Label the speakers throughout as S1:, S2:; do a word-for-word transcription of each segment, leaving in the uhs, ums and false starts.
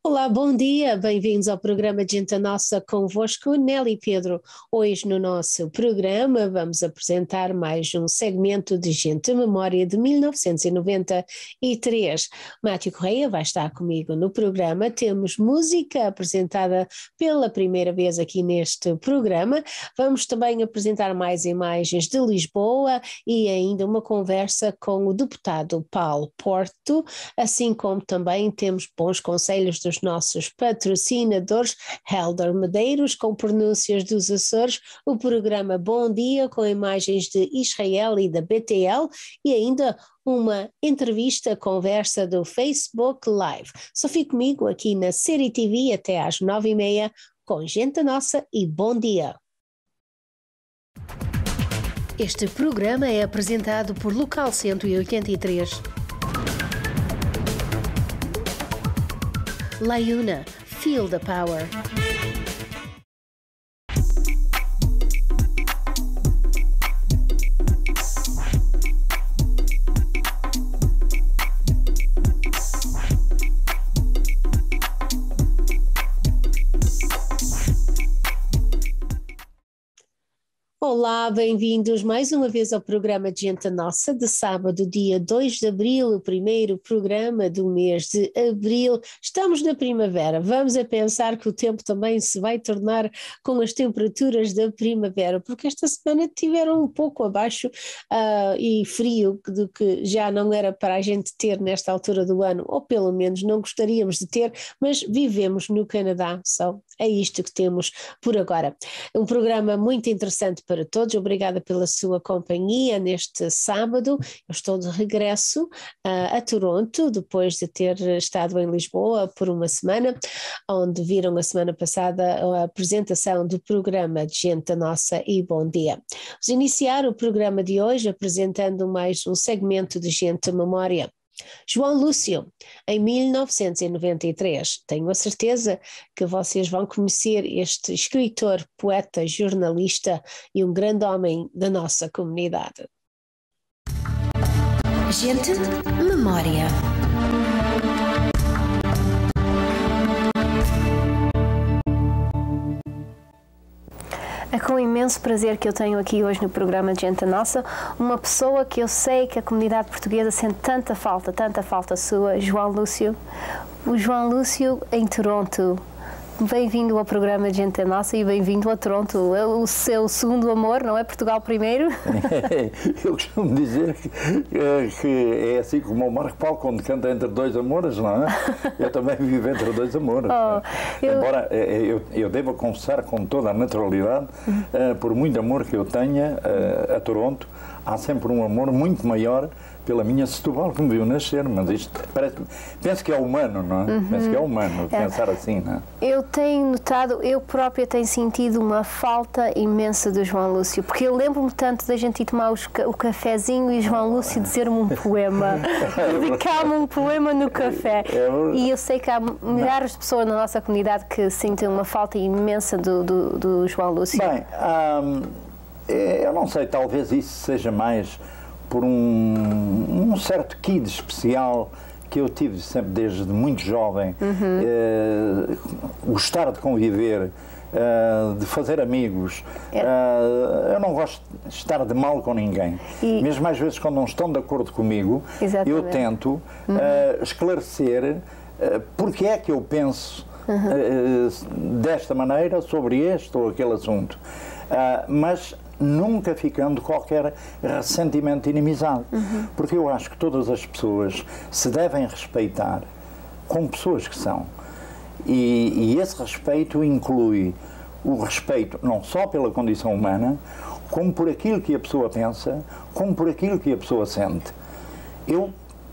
S1: Olá, bom dia, bem-vindos ao programa de Gente Nossa, convosco, Nelly Pedro. Hoje no nosso programa vamos apresentar mais um segmento de Gente Memória de mil novecentos e noventa e três. Mátio Correia vai estar comigo no programa, temos música apresentada pela primeira vez aqui neste programa, vamos também apresentar mais imagens de Lisboa e ainda uma conversa com o deputado Paulo Porto, assim como também temos bons conselhos dos nossos patrocinadores, Helder Medeiros, com pronúncias dos Açores, o programa Bom Dia, com imagens de Israel e da B T L, e ainda uma entrevista, conversa do Facebook Live. Só fique comigo aqui na Série T V até às nove e meia, com Gente Nossa e Bom Dia. Este programa é apresentado por Local cento e oitenta e três. Layuna, feel the power. Olá, bem-vindos mais uma vez ao programa de Gente Nossa, de sábado, dia dois de abril, o primeiro programa do mês de abril. Estamos na primavera, vamos a pensar que o tempo também se vai tornar com as temperaturas da primavera, porque esta semana tiveram um pouco abaixo uh, e frio do que já não era para a gente ter nesta altura do ano, ou pelo menos não gostaríamos de ter, mas vivemos no Canadá, só é isto que temos por agora. Um programa muito interessante para todos, obrigada pela sua companhia neste sábado. Eu estou de regresso uh, a Toronto, depois de ter estado em Lisboa por uma semana, onde viram a semana passada a apresentação do programa de Gente Nossa e Bom Dia. Vamos iniciar o programa de hoje apresentando mais um segmento de Gente Memória. João Lúcio, em mil novecentos e noventa e três. Tenho a certeza que vocês vão conhecer este escritor, poeta, jornalista e um grande homem da nossa comunidade. Gente Memória. É com imenso prazer que eu tenho aqui hoje no programa de Gente Nossa uma pessoa que eu sei que a comunidade portuguesa sente tanta falta, tanta falta sua, João Lúcio. O João Lúcio em Toronto. Bem-vindo ao programa de Gente Nossa e bem-vindo a Toronto. O seu segundo amor, não é Portugal primeiro?
S2: Eu costumo dizer que, que é assim como o Marco Paulo quando canta Entre Dois Amores, não é? Eu também vivo entre dois amores. Oh, eu... Embora eu, eu deva confessar com toda a naturalidade, uhum. uh, por muito amor que eu tenha uh, a Toronto, há sempre um amor muito maior pela minha Setúbal que me viu nascer, mas isto parece, penso que é humano, não é? Uhum. Penso que é humano é. Pensar assim, não é?
S1: Eu tenho notado, eu própria tenho sentido uma falta imensa do João Lúcio, porque eu lembro-me tanto da gente ir tomar os, o cafezinho e João Lúcio dizer-me um poema, dedicar-me um poema no café, é, é e eu sei que há milhares de pessoas na nossa comunidade que sentem uma falta imensa do, do, do João Lúcio.
S2: Bem, hum, eu não sei, talvez isso seja mais por um, um certo quid especial que eu tive sempre desde muito jovem, uhum. eh, gostar de conviver, eh, de fazer amigos. É. Eh, eu não gosto de estar de mal com ninguém. E... Mesmo às vezes quando não estão de acordo comigo, exatamente. Eu tento uhum. eh, esclarecer eh, porque é que eu penso uhum. eh, desta maneira sobre este ou aquele assunto. Uh, mas nunca ficando qualquer ressentimento inimizado. Uhum. Porque eu acho que todas as pessoas se devem respeitar como pessoas que são. E, e esse respeito inclui o respeito não só pela condição humana, como por aquilo que a pessoa pensa, como por aquilo que a pessoa sente. Eu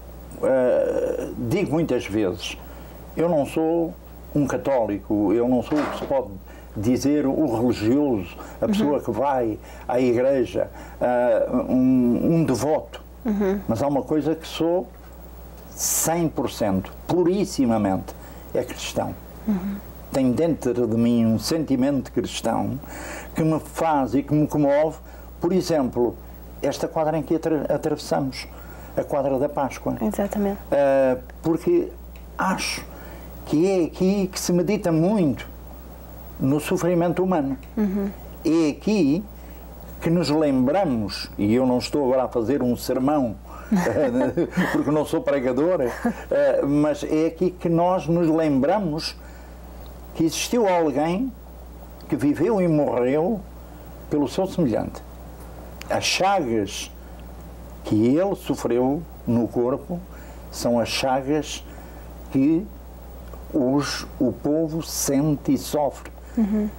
S2: uh, digo muitas vezes, eu não sou um católico, eu não sou o que se pode dizer o religioso, a pessoa uhum. que vai à igreja, uh, um, um devoto, uhum. mas há uma coisa que sou cem por cento, purissimamente, é cristão. Uhum. Tenho dentro de mim um sentimento cristão que me faz e que me comove, por exemplo, esta quadra em que atravessamos, a quadra da Páscoa.
S1: Exatamente.
S2: Uh, porque acho que é aqui que se medita muito no sofrimento humano. Uhum. É aqui que nos lembramos, e eu não estou agora a fazer um sermão, porque não sou pregador, mas é aqui que nós nos lembramos que existiu alguém que viveu e morreu pelo seu semelhante. As chagas que ele sofreu no corpo são as chagas que os, o povo sente e sofre. Uhum.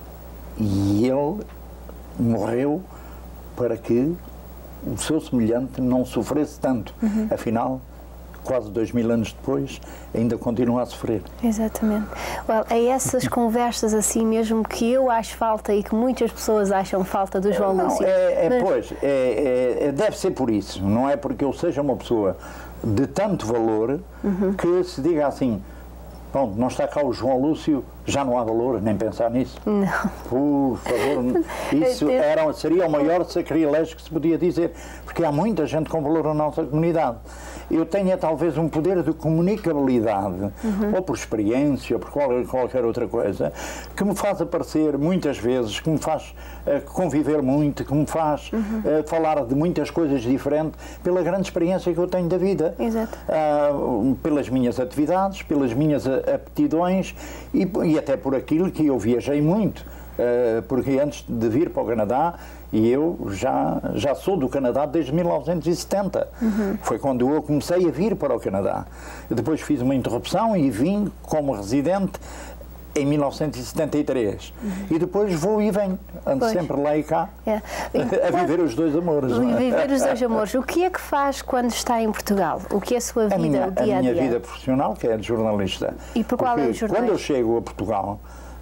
S2: E ele morreu para que o seu semelhante não sofresse tanto. Uhum. Afinal, quase dois mil anos depois, ainda continua a sofrer.
S1: Exatamente. Well, é essas conversas assim mesmo que eu acho falta e que muitas pessoas acham falta do João
S2: não,
S1: Lúcio.
S2: É, é,
S1: Mas...
S2: Pois, é, é, deve ser por isso. Não é porque eu seja uma pessoa de tanto valor uhum. que se diga assim, bom, não está cá o João Lúcio, já não há valor, nem pensar nisso.
S1: Não.
S2: Por favor, isso era, seria o maior sacrilégio que se podia dizer, porque há muita gente com valor na nossa comunidade. Eu tenho talvez um poder de comunicabilidade, uhum. ou por experiência, ou por qualquer, qualquer outra coisa, que me faz aparecer muitas vezes, que me faz uh, conviver muito, que me faz uhum. uh, falar de muitas coisas diferentes, pela grande experiência que eu tenho da vida.
S1: Exato.
S2: Uh, pelas minhas atividades, pelas minhas aptidões e, e até por aquilo que eu viajei muito. Uh, porque antes de vir para o Canadá, e eu já, já sou do Canadá desde mil novecentos e setenta. Uhum. Foi quando eu comecei a vir para o Canadá. Eu depois fiz uma interrupção e vim como residente em mil novecentos e setenta e três. Uhum. E depois vou e venho. Ando pois. sempre lá e cá. É. A viver os dois amores.
S1: A viver os dois amores. O que é que faz quando está em Portugal? O que é a sua vida,
S2: a minha,
S1: o dia a dia?
S2: A minha vida profissional, que é de jornalista.
S1: E por qual
S2: Porque
S1: é o jornalista?
S2: Quando eu chego a Portugal,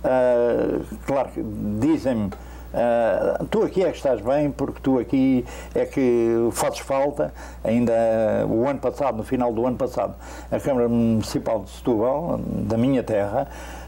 S2: uh, claro que dizem-me, Uh, tu aqui é que estás bem, porque tu aqui é que fazes falta. Ainda uh, o ano passado, no final do ano passado, a Câmara Municipal de Setúbal, da minha terra,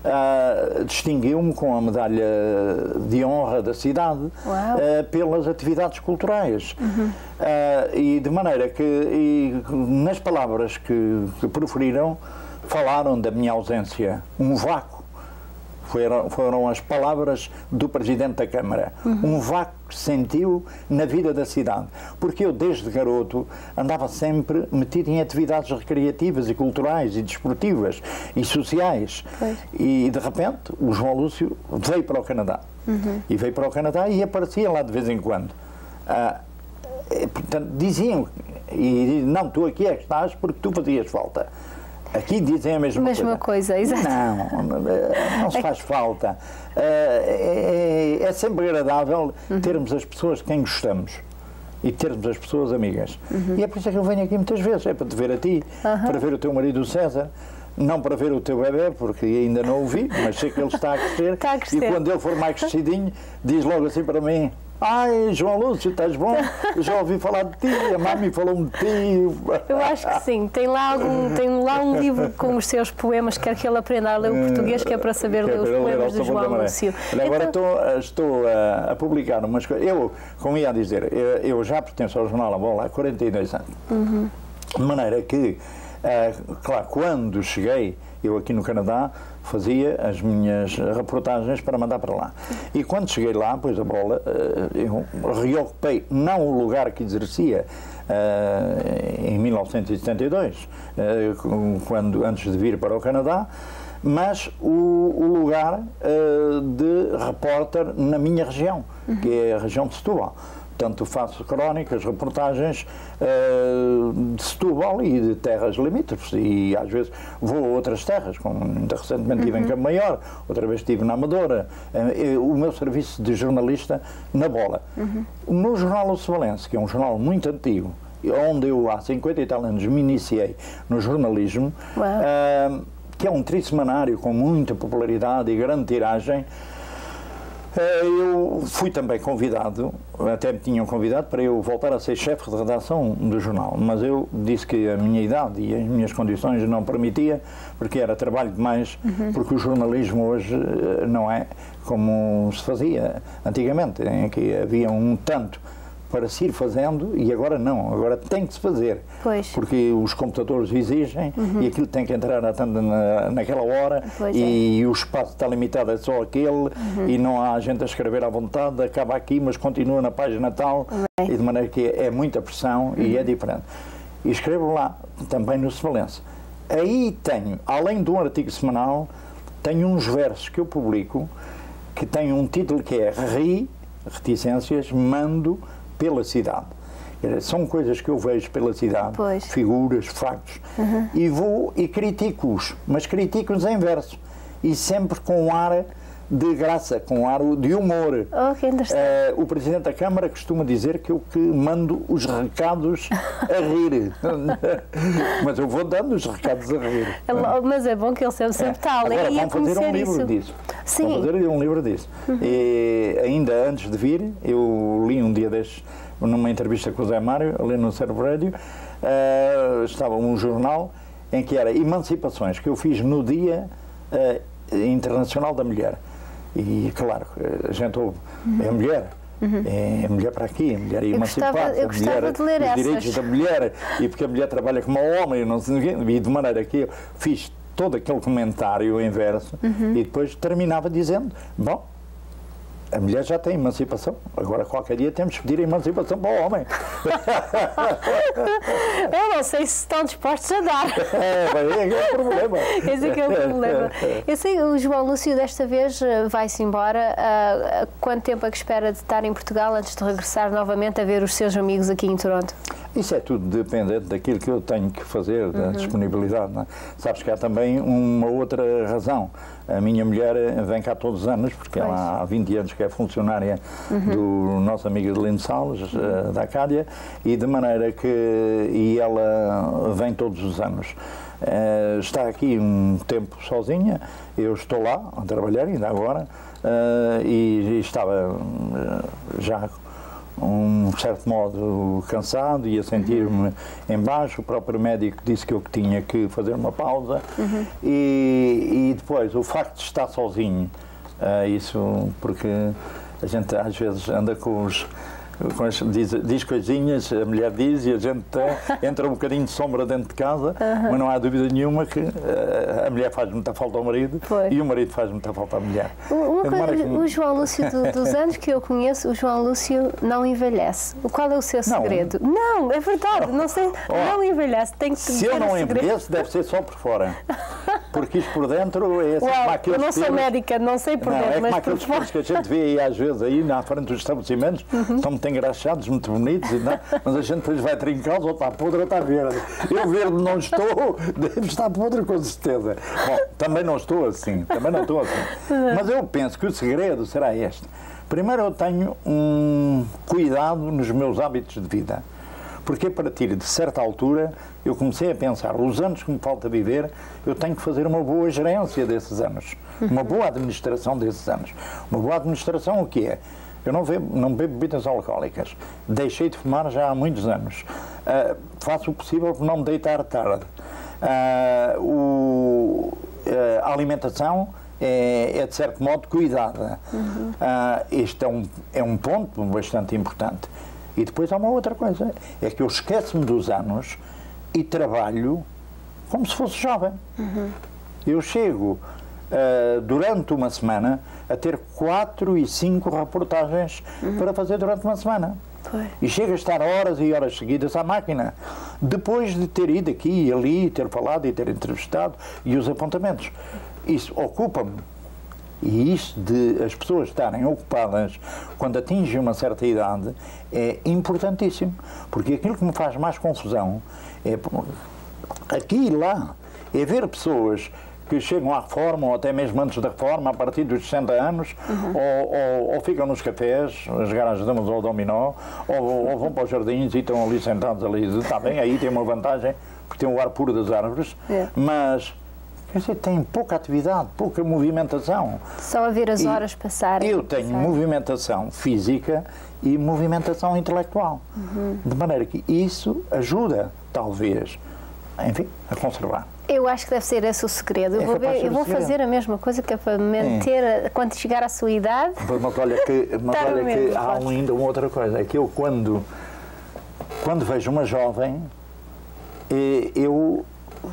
S2: uh, distinguiu-me com a medalha de honra da cidade uh, pelas atividades culturais. Uhum. Uh, e de maneira que, e, nas palavras que, que proferiram, falaram da minha ausência, um vácuo. Foram, foram as palavras do Presidente da Câmara. Uhum. Um vácuo que sentiu na vida da cidade. Porque eu, desde garoto, andava sempre metido em atividades recreativas e culturais e desportivas e sociais. Pois. E, de repente, o João Lúcio veio para o Canadá. Uhum. E veio para o Canadá e aparecia lá de vez em quando. Ah, portanto, diziam, e não, tu aqui é que estás porque tu fazias falta. Aqui dizem a mesma,
S1: mesma coisa. coisa exato.
S2: Não, não se faz falta. É, é, é sempre agradável uhum. termos as pessoas de quem gostamos e termos as pessoas amigas. Uhum. E é por isso que eu venho aqui muitas vezes, é para te ver a ti, uhum. para ver o teu marido o César, não para ver o teu bebê, porque ainda não o vi, mas sei que ele está a crescer,
S1: está a crescer.
S2: E quando ele for mais crescidinho, diz logo assim para mim, ai, João Lúcio, estás bom? Eu já ouvi falar de ti, a mami falou-me de ti.
S1: Eu acho que sim. Tem lá, algum, tem lá um livro com os seus poemas, quer que ele aprenda a ler o português, que é para saber ler os poemas do João Lúcio.
S2: Agora então... estou, estou a, a publicar umas coisas. Eu, como ia a dizer, eu, eu já pertenço ao Jornal A Bola há quarenta e dois anos. Uhum. De maneira que, uh, claro, quando cheguei, eu aqui no Canadá, fazia as minhas reportagens para mandar para lá. E quando cheguei lá, pois a Bola, eu reocupei não o lugar que exercia uh, em mil novecentos e setenta e dois, uh, quando, antes de vir para o Canadá, mas o, o lugar uh, de repórter na minha região, uhum. que é a região de Setúbal. Portanto, faço crónicas, reportagens uh, de Setúbal e de terras limítrofes e às vezes vou a outras terras, como ainda recentemente estive uhum. em Campo Maior, outra vez estive na Amadora, uh, o meu serviço de jornalista na Bola. Uhum. No Jornal O Savalense, que é um jornal muito antigo, onde eu há cinquenta e tal anos me iniciei no jornalismo, uh, que é um trissemanário com muita popularidade e grande tiragem. Eu fui também convidado, até me tinham convidado para eu voltar a ser chefe de redação do jornal, mas eu disse que a minha idade e as minhas condições não permitia, porque era trabalho demais, uhum. porque o jornalismo hoje não é como se fazia antigamente, em que havia um tanto para se ir fazendo, e agora não, agora tem que se fazer.
S1: Pois.
S2: Porque os computadores exigem, uhum. e aquilo tem que entrar na, na, naquela hora,
S1: pois
S2: e,
S1: é.
S2: e o espaço está limitado, é só aquele, uhum. e não há gente a escrever à vontade, acaba aqui, mas continua na página tal,
S1: Bem.
S2: e de maneira que é, é muita pressão, uhum. e é diferente. E escrevo lá, também no Sevalense. Aí tenho, além de um artigo semanal, tenho uns versos que eu publico, que têm um título que é Ri, reticências, mando pela cidade. São coisas que eu vejo pela cidade,
S1: pois.
S2: figuras, factos, uhum. e vou e critico-os, mas critico-os em verso, e sempre com um ar de graça, com um ar de humor.
S1: Oh, que interessante.
S2: Uh, o Presidente da Câmara costuma dizer que eu que mando os recados a rir. Mas eu vou dando os recados a rir.
S1: Mas é bom que ele sempre sempre está ali
S2: Agora,
S1: e a
S2: vamos fazer um livro
S1: isso.
S2: disso.
S1: Sim.
S2: Vamos fazer um livro disso. Uhum. E ainda antes de vir, eu li um dia destes, numa entrevista com o Zé Mário, ali no Servo Radio, uh, estava um jornal em que era Emancipações, que eu fiz no Dia uh, Internacional da Mulher. E, claro, a gente ouve, uhum. é a mulher, uhum. é a mulher para aqui, a mulher emancipada, a mulher,
S1: de ler
S2: os
S1: essas.
S2: direitos da mulher, e porque a mulher trabalha como um homem, não sei, e de maneira que eu fiz todo aquele comentário em verso, uhum. e depois terminava dizendo, bom, a mulher já tem emancipação, agora qualquer dia temos que pedir a emancipação para o homem.
S1: Eu não sei se estão dispostos a dar.
S2: É, é, é o problema.
S1: Esse é que é o problema. Eu sei que o João Lúcio desta vez vai-se embora. Uh, quanto tempo é que espera de estar em Portugal antes de regressar novamente a ver os seus amigos aqui em Toronto?
S2: Isso é tudo dependente daquilo que eu tenho que fazer, da uhum. disponibilidade. Não é? Sabes que há também uma outra razão. A minha mulher vem cá todos os anos, porque pois. ela há vinte anos que é funcionária uhum. do nosso amigo Adelino Salles, uhum. da Acádia, e de maneira que e ela vem todos os anos. Uh, está aqui um tempo sozinha, eu estou lá a trabalhar ainda agora, uh, e, e estava uh, já um certo modo cansado e a sentir-me em baixo. O próprio médico disse que eu tinha que fazer uma pausa, uhum. e, e depois o facto de estar sozinho, uh, isso porque a gente às vezes anda com os Com as, diz, diz coisinhas, a mulher diz, e a gente tem, entra um bocadinho de sombra dentro de casa, uhum. mas não há dúvida nenhuma que uh, a mulher faz muita falta ao marido, foi. E o marido faz muita falta à mulher.
S1: Uma coisa, que... O João Lúcio, do, dos anos que eu conheço, o João Lúcio não envelhece. Qual é o seu segredo? Não, não é verdade, não, sei, oh, não envelhece. Tem que
S2: se eu não envelheço, deve ser só por fora. Porque isto por dentro é assim.
S1: Uau,
S2: como
S1: eu não sou
S2: pelos...
S1: médica, não sei por
S2: não,
S1: dentro,
S2: é
S1: mas
S2: como
S1: por
S2: aqueles
S1: fora.
S2: Que a gente vê aí às vezes aí na frente dos estabelecimentos, uhum. estão muito engraxados, muito bonitos, não? Mas a gente depois vai trincá-los, ou está podre ou está verde. Eu verde não estou, devo estar podre com certeza. Bom, também não estou assim, também não estou assim. Mas eu penso que o segredo será este. Primeiro, eu tenho um cuidado nos meus hábitos de vida. Porque a partir de certa altura eu comecei a pensar, os anos que me falta viver, eu tenho que fazer uma boa gerência desses anos, uma boa administração desses anos. Uma boa administração o que é? Eu não bebo, não bebo bebidas alcoólicas, deixei de fumar já há muitos anos, uh, faço o possível por não me deitar tarde. Uh, o, uh, a alimentação é, é de certo modo cuidada. Uhum. Uh, este é um, é um ponto bastante importante. E depois há uma outra coisa, é que eu esqueço-me dos anos e trabalho como se fosse jovem. Uhum. Eu chego, uh, durante uma semana, a ter quatro e cinco reportagens uhum. para fazer durante uma semana. Foi. E chego a estar horas e horas seguidas à máquina, depois de ter ido aqui e ali, ter falado e ter entrevistado, e os apontamentos. Isso ocupa-me. E isso de as pessoas estarem ocupadas quando atingem uma certa idade é importantíssimo, porque aquilo que me faz mais confusão é aqui e lá, é ver pessoas que chegam à reforma, ou até mesmo antes da reforma, a partir dos sessenta anos, uhum. ou, ou, ou ficam nos cafés, as garagens damas ou dominó, ou, ou vão para os jardins e estão ali sentados ali. Está bem, aí tem uma vantagem, porque tem o ar puro das árvores, é. mas... Quer dizer, tem pouca atividade, pouca movimentação.
S1: Só a ver as horas e passarem.
S2: Eu tenho passar. movimentação física e movimentação intelectual. Uhum. De maneira que isso ajuda, talvez, enfim, a conservar.
S3: Eu acho que deve ser esse o segredo. Eu
S2: É
S3: vou,
S2: capaz de
S3: ver,
S2: ser
S3: eu
S2: o
S3: vou
S2: segredo.
S3: fazer a mesma coisa que é para manter, a- quando chegar à sua idade.
S2: Mas olha que, mas
S3: Tá
S2: olha
S3: mesmo,
S2: que há
S3: claro.
S2: ainda uma outra coisa, é que eu quando, quando vejo uma jovem, eh, eu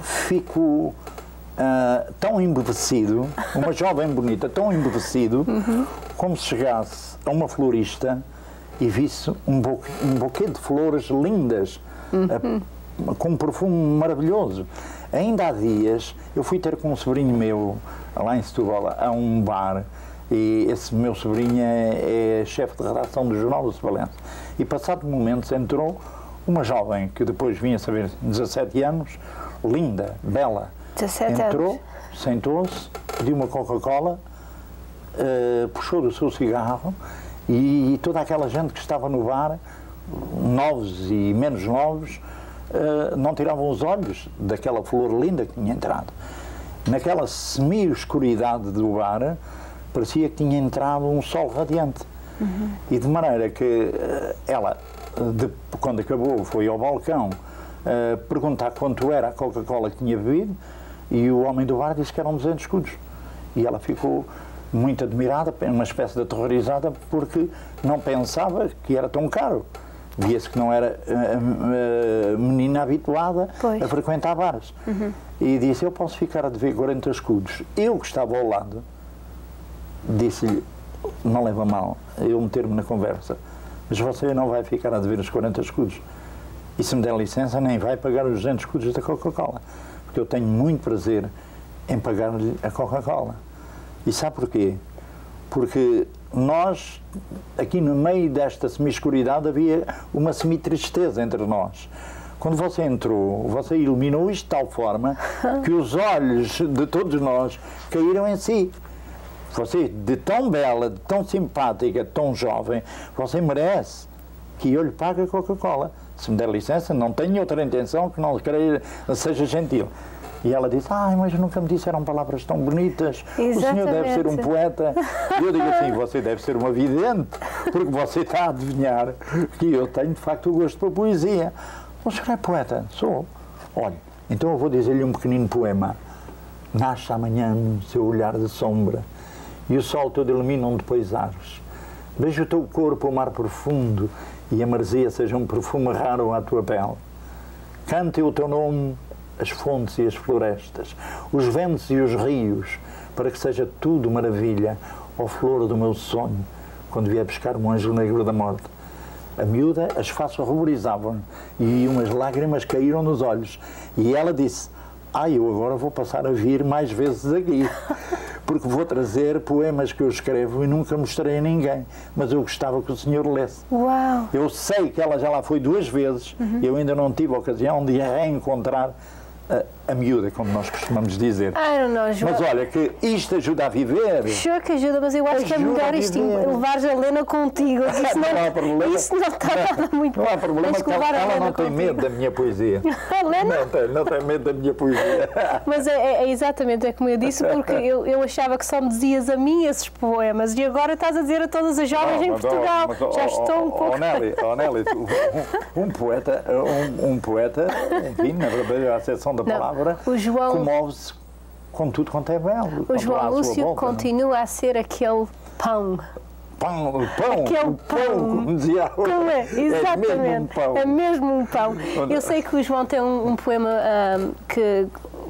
S2: fico ah, tão embevecido, uma jovem bonita, tão embevecido, como se chegasse a uma florista e visse um, bu um buquê de flores lindas, ah, com um perfume maravilhoso. Ainda há dias, eu fui ter com um sobrinho meu, lá em Setúbal, a um bar, e esse meu sobrinho é, é chefe de redação do Jornal do Sebalense. E passado momentos entrou uma jovem, que depois vinha saber, dezassete anos, linda, bela.
S3: dezassete
S2: entrou,
S3: anos.
S2: sentou-se, pediu uma Coca-Cola, uh, puxou do seu cigarro e, e toda aquela gente que estava no bar, novos e menos novos, uh, não tiravam os olhos daquela flor linda que tinha entrado. Naquela semi-escuridade do bar, parecia que tinha entrado um sol radiante. Uhum. E de maneira que uh, ela, de, quando acabou, foi ao balcão uh, perguntar quanto era a Coca-Cola que tinha bebido, e o homem do bar disse que eram duzentos escudos. E ela ficou muito admirada, uma espécie de aterrorizada, porque não pensava que era tão caro. Via-se que não era uh, uh, menina habituada
S3: Pois.
S2: a frequentar bares. Uhum. E disse, eu posso ficar a dever quarenta escudos. Eu, que estava ao lado, disse-lhe, não leva mal eu meter-me na conversa, mas você não vai ficar a dever os quarenta escudos. E se me der licença, nem vai pagar os duzentos escudos da Coca-Cola. Porque eu tenho muito prazer em pagar-lhe a Coca-Cola. E sabe porquê? Porque nós, aqui no meio desta semi-escuridade, havia uma semi-tristeza entre nós. Quando você entrou, você iluminou isto de tal forma que os olhos de todos nós caíram em si. Você, de tão bela, de tão simpática, de tão jovem, você merece que eu lhe pague a Coca-Cola. Se me der licença, não tenho outra intenção que não queira, seja gentil. E ela disse, ai, mas nunca me disseram palavras tão bonitas.
S3: Exatamente.
S2: O senhor deve ser um poeta. E eu digo assim, você deve ser uma vidente, porque você está a adivinhar que eu tenho, de facto, o gosto para poesia. O senhor é poeta? Sou. Olha, então eu vou dizer-lhe um pequenino poema. Nasce amanhã no seu olhar de sombra, e o sol todo ilumina de paisares. Vejo o teu corpo, o mar profundo, e a maresia seja um perfume raro à tua pele. Cante o teu nome, as fontes e as florestas, os ventos e os rios, para que seja tudo maravilha, ó flor do meu sonho, quando vier buscar um anjo negro da morte. A miúda, as faces ruborizavam e umas lágrimas caíram nos olhos. E ela disse, ah, eu agora vou passar a vir mais vezes aqui, porque vou trazer poemas que eu escrevo e nunca mostrei a ninguém, mas eu gostava que o senhor lesse.
S3: Uau!
S2: Eu sei que ela já lá foi duas vezes, uhum. Eu ainda não tive a ocasião de a reencontrar a, a miúda, como nós costumamos dizer.
S3: I don't know, João.
S2: Mas olha, que isto ajuda a viver.
S3: Sure que ajuda, mas eu acho que é
S2: Ajuda
S3: melhor
S2: a
S3: isto,
S2: viver.
S3: levares a Lena contigo. Isso não,
S2: Não há problema.
S3: Isso não está nada muito
S2: Não há
S3: bom.
S2: problema,
S3: Tens que
S2: que ela,
S3: levar a
S2: ela
S3: Lena
S2: não tem
S3: contigo.
S2: medo da minha poesia.
S3: A Lena?
S2: Não tem, não tem medo da minha poesia.
S3: Mas é, é- é exatamente é como eu disse, porque eu, eu achava que só me dizias a mim esses poemas e agora estás a dizer a todas as jovens em
S2: mas,
S3: Portugal.
S2: mas, oh,
S3: Já
S2: oh,
S3: estou um
S2: oh,
S3: pouco...
S2: oh, Nelly, oh, Nelly, um, um poeta, um, um poeta, enfim, na verdadeira acessão da
S3: Não,
S2: palavra,
S3: o João-
S2: comove-se com tudo quanto é belo.
S3: O João
S2: à sua
S3: Lúcio
S2: volta.
S3: continua a ser aquele pão.
S2: Pão, o pão,
S3: Aquele
S2: o pão,
S3: pão.
S2: como dizia a outra.
S3: Como é?
S2: É mesmo um
S3: Exatamente.
S2: pão.
S3: É mesmo um pão. Eu sei que o João tem um, um poema ahm, que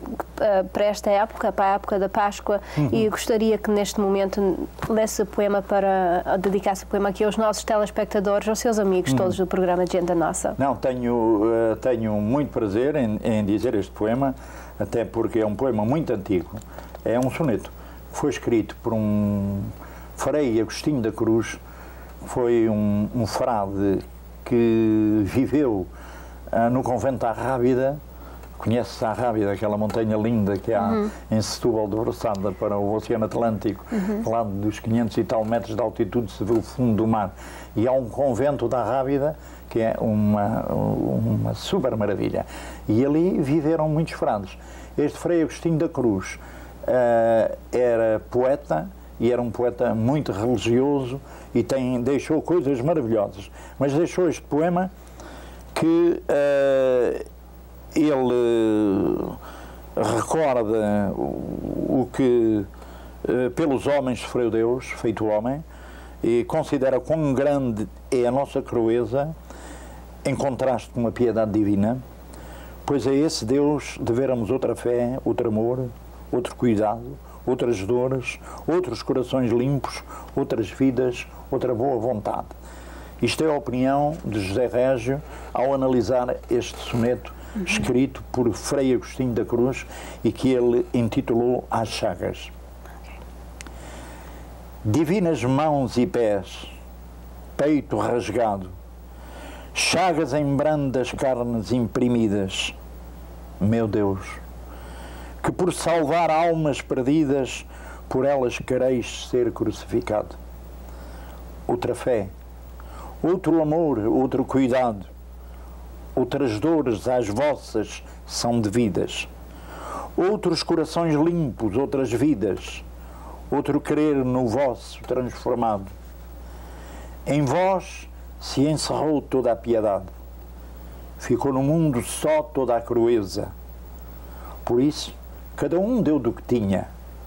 S3: ah, para esta época, para a época da Páscoa,
S2: Uhum.
S3: e gostaria que neste momento lesse o poema para ah, dedicasse o poema aqui aos nossos telespectadores, aos seus amigos
S2: Uhum.
S3: todos do programa de Gente Nossa.
S2: Não, tenho, eh, tenho muito prazer em, em dizer este poema, até porque é um poema muito antigo. É um soneto que foi escrito por um Frei Agostinho da Cruz, foi um, um frade que viveu ah, no convento da Rábida. Conhece-se a Rábida, aquela montanha linda que há
S3: Uhum.
S2: em Setúbal, debruçada para o Oceano Atlântico,
S3: Uhum.
S2: lá dos quinhentos e tal metros de altitude se vê o fundo do mar. E há um convento da Rábida que é uma, uma super maravilha. E ali viveram muitos frades. Este Frei Agostinho da Cruz uh, era poeta, e era um poeta muito religioso e tem, deixou coisas maravilhosas. Mas deixou este poema que uh, ele recorda o que pelos homens sofreu Deus, feito homem, e considera quão grande é a nossa crueza em contraste com a piedade divina, pois é esse Deus deveramos outra fé, outro amor, outro cuidado, outras dores, outros corações limpos, outras vidas, outra boa vontade. Isto é a opinião de José Régio ao analisar este soneto uhum. escrito por Frei Agostinho da Cruz e que ele intitulou Às Chagas. Okay. Divinas mãos e pés, peito rasgado, chagas em brandas carnes imprimidas, meu Deus, que por salvar almas perdidas, por elas quereis ser crucificado. Outra fé, outro amor, outro cuidado, outras dores às vossas são devidas, outros corações limpos, outras vidas, outro querer no vosso transformado. Em vós se encerrou toda a piedade, ficou no mundo só toda a crueza. Por isso, cada um deu do que tinha,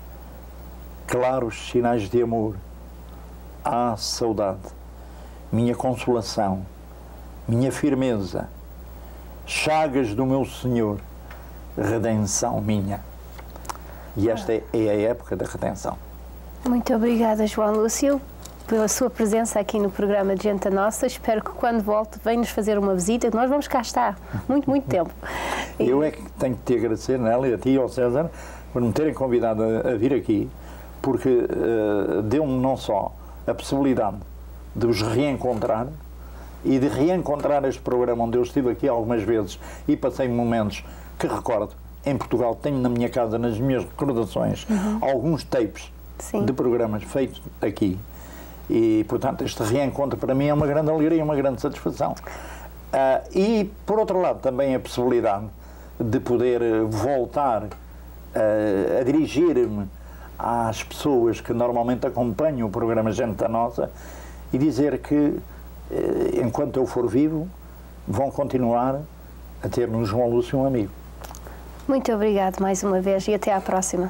S2: claros sinais de amor. Ah, saudade, minha consolação, minha firmeza, chagas do meu Senhor, redenção minha. E esta é, é a época da redenção.
S3: Muito obrigada, João Lúcio, pela sua presença aqui no programa de Gente Nossa. Espero que quando volte venha-nos fazer uma visita, que nós vamos cá estar muito, muito tempo.
S2: E... Eu é que tenho que te agradecer, Nélia, a ti e ao César, por me terem convidado a, a vir aqui, porque uh, deu-me não só a possibilidade de os reencontrar e de reencontrar este programa onde eu estive aqui algumas vezes e passei momentos que recordo. Em Portugal tenho na minha casa, nas minhas recordações, uhum. alguns tapes Sim. de programas feitos aqui. E, portanto, este reencontro para mim é uma grande alegria, uma grande satisfação. Uh, e, por outro lado, também a possibilidade de poder voltar uh, a dirigir-me às pessoas que normalmente acompanham o programa Gente Nossa e dizer que, uh, enquanto eu for vivo, vão continuar a ter no João Lúcio um amigo.
S3: Muito obrigado mais uma vez e até à próxima.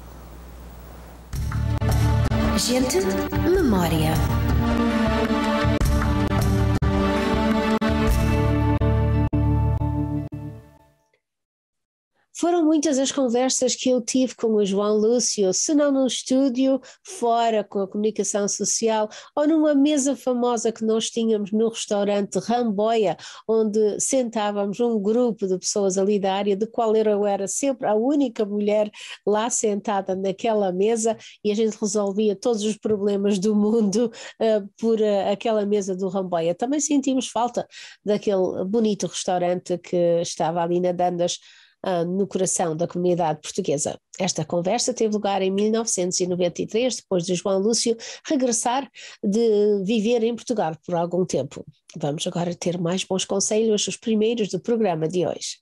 S4: Gente, memória.
S1: Foram muitas as conversas que eu tive com o João Lúcio, se não no estúdio, fora com a comunicação social ou numa mesa famosa que nós tínhamos no restaurante Ramboia, onde sentávamos um grupo de pessoas ali da área, de qual eu era sempre a única mulher lá sentada naquela mesa e a gente resolvia todos os problemas do mundo uh, por uh, aquela mesa do Ramboia. Também sentimos falta daquele bonito restaurante que estava ali na Dandas, no coração da comunidade portuguesa. Esta conversa teve lugar em mil novecentos e noventa e três, depois de João Lúcio regressar de viver em Portugal por algum tempo. Vamos agora ter mais bons conselhos, os primeiros do programa de hoje.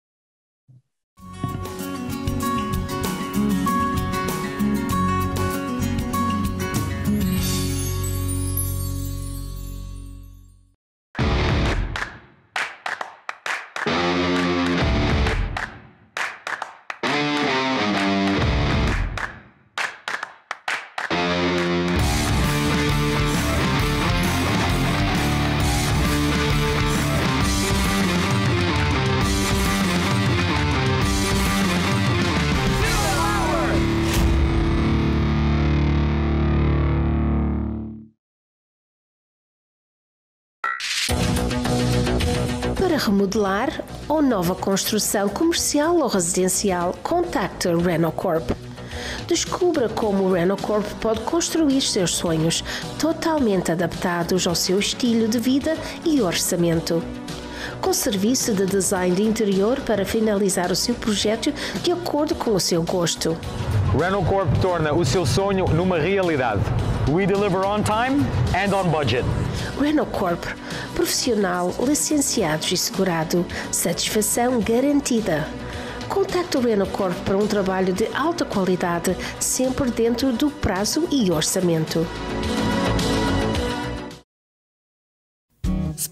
S4: Para remodelar ou nova construção comercial ou residencial, contacte a Renault Corp. Descubra como o Renault Corp pode construir seus sonhos totalmente adaptados ao seu estilo de vida e orçamento. Com serviço de design de interior para finalizar o seu projeto de acordo com o seu gosto.
S5: Renault Corp torna o seu sonho numa realidade. We deliver on time and on budget.
S4: Renault Corp, profissional, licenciados e segurado, satisfação garantida. Contacte o Renault Corp para um trabalho de alta qualidade, sempre dentro do prazo e orçamento.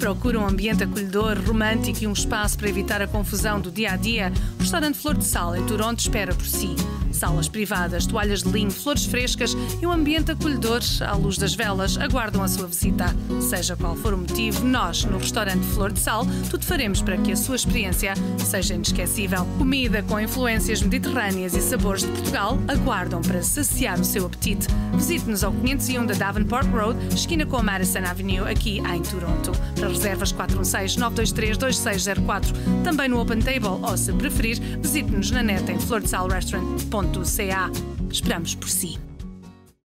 S6: Procura um ambiente acolhedor, romântico e um espaço para evitar a confusão do dia-a-dia? O restaurante Flor de Sal, em Toronto, espera por si. Salas privadas, toalhas de linho, flores frescas e um ambiente acolhedor à luz das velas aguardam a sua visita. Seja qual for o motivo, nós, no restaurante Flor de Sal, tudo faremos para que a sua experiência seja inesquecível. Comida com influências mediterrâneas e sabores de Portugal aguardam para saciar o seu apetite. Visite-nos ao quinhentos e um da Davenport Road, esquina com a Madison Avenue, aqui em Toronto. Para reservas quatro um seis, nove dois três, dois seis zero quatro, também no Open Table, ou se preferir, visite-nos na net em flor de sal restaurant ponto c a. Esperamos por si.